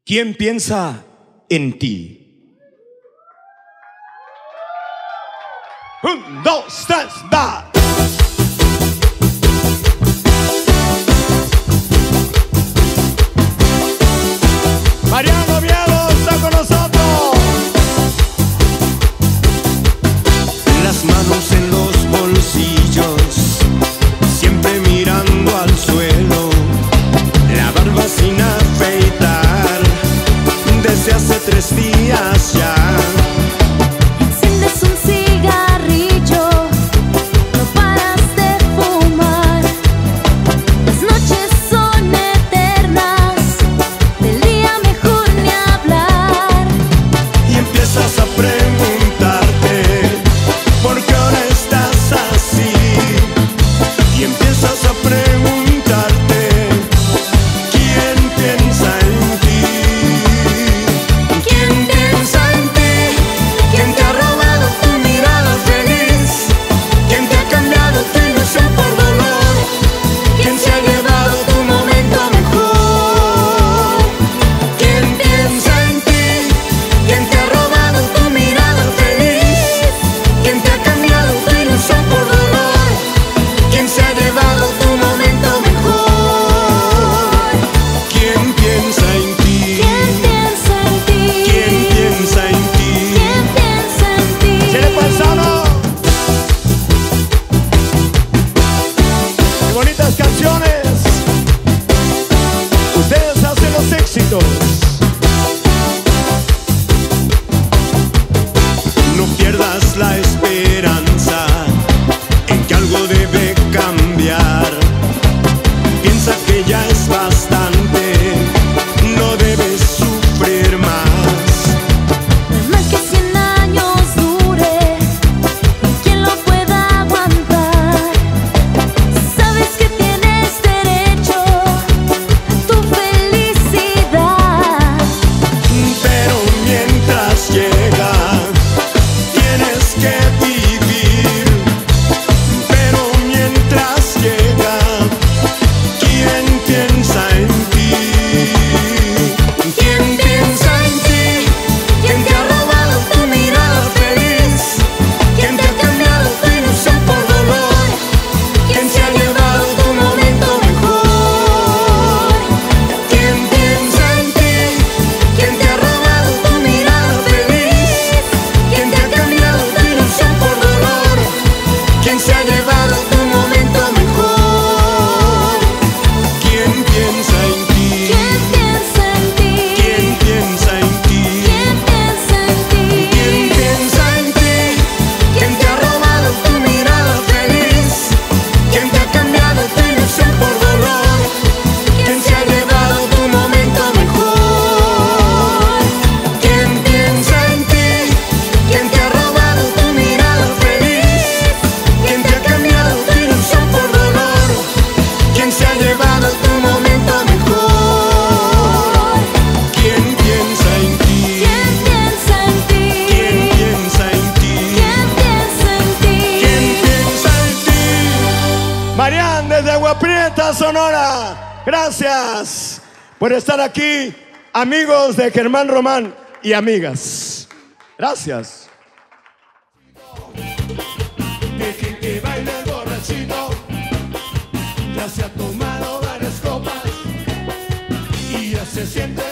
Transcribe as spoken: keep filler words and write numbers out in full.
¿Quién piensa en ti? Un, dos, tres, va. Mariano Oviedo está con nosotros. Las manos en los bolsillos, siempre mirando al suelo, la barba sin afeitar, desde hace tres días ya. Enciendes un cigarrillo, no paras de fumar. Las noches son eternas, del día mejor ni hablar. Y empiezas a preguntarte por qué ahora estás así. Y empiezas a preguntarte quién piensa en ti. ¿Quién piensa en ti? ¿Quién te ha robado tu mirada feliz? ¿Quién te ha cambiado tu ilusión por dolor? ¿Quién se ha llevado tu momento mejor? ¿Quién piensa en ti? ¿Quién te ha robado tu mirada feliz? ¿Quién te ha cambiado tu ilusión por dolor? ¿Quién se ha llevado tu momento mejor? ¿Quién piensa en ti? ¿Quién piensa en ti? ¿Quién piensa en ti? ¿Quién piensa en ti? ¿Se le pasaron? ¡Qué bonitas canciones! Ustedes hacen los éxitos. No pierdas la esperanza en que algo debe cambiar. Piensa que ya es bastante, no debes sufrir más. No es mal que cien años dure, ¿quién lo pueda aguantar? Sabes que tienes derecho a tu felicidad. Pero mientras llega, tienes que vivir. Pero mientras llega, ¿quién piensa en ti? ¿Quién piensa en ti? ¿Quién te ha robado tu mirada feliz? ¿Quién te ha cambiado tu ilusión por dolor? ¿Quién se ha llevado tu momento mejor? ¿Quién piensa en ti? ¿Quién te ha robado tu mirada feliz? ¿Quién te ha cambiado tu ilusión por dolor? ¿Quién se ha llevado tu momento mejor? ¿Quién piensa en ti? ¿Quién piensa en ti? ¿Quién piensa en ti? ¿Quién piensa en ti? ¿Quién piensa en ti? ¿Quién te ha robado tu mirada feliz? ¿Quién te ha cambiado tu ilusión por dolor? ¿Quién se ha llevado tu momento mejor? ¿Quién piensa en ti? ¿Quién te ha robado tu mirada feliz? ¿Quién te ha cambiado tu ilusión por dolor? ¿Quién se ha llevado tu momento mejor? ¿Quién piensa en ti? ¿Quién piensa en ti? ¿Quién piensa en ti? ¿Quién piensa en ti? ¿Quién piensa en ti? Marian desde Agua Prieta, Sonora. Gracias por estar aquí, amigos de Germán Román y amigas. Gracias. Dejen que baile el borrachito, ya se ha tomado varias copas y ya se siente